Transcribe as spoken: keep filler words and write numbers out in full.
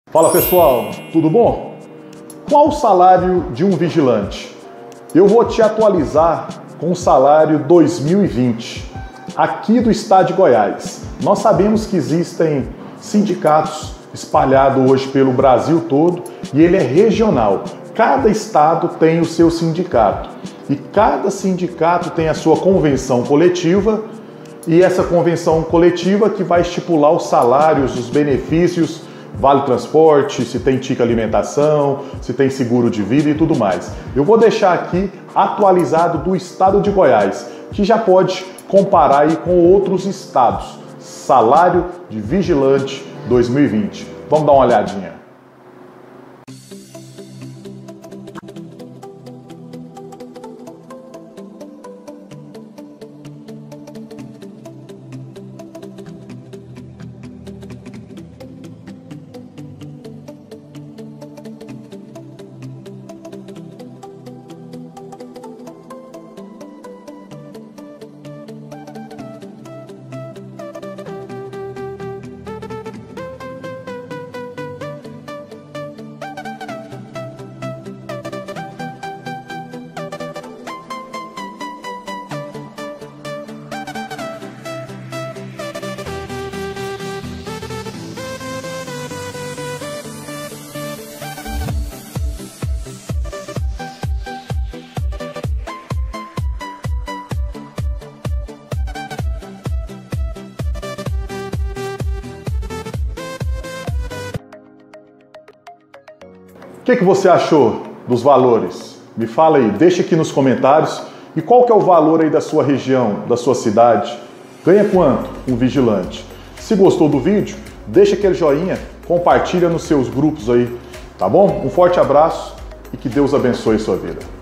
Fala pessoal, tudo bom? Qual o salário de um vigilante? Eu vou te atualizar com o salário dois mil e vinte, aqui do estado de Goiás. Nós sabemos que existem sindicatos espalhados hoje pelo Brasil todo e ele é regional. Cada estado tem o seu sindicato e cada sindicato tem a sua convenção coletiva e essa convenção coletiva que vai estipular os salários, os benefícios, vale transporte, se tem tica alimentação, se tem seguro de vida e tudo mais. Eu vou deixar aqui atualizado do estado de Goiás, que já pode comparar aí com outros estados. Salário de vigilante dois mil e vinte. Vamos dar uma olhadinha. O que, que você achou dos valores? Me fala aí, deixa aqui nos comentários. E qual que é o valor aí da sua região, da sua cidade? Ganha quanto um vigilante? Se gostou do vídeo, deixa aquele joinha, compartilha nos seus grupos aí, tá bom? Um forte abraço e que Deus abençoe sua vida.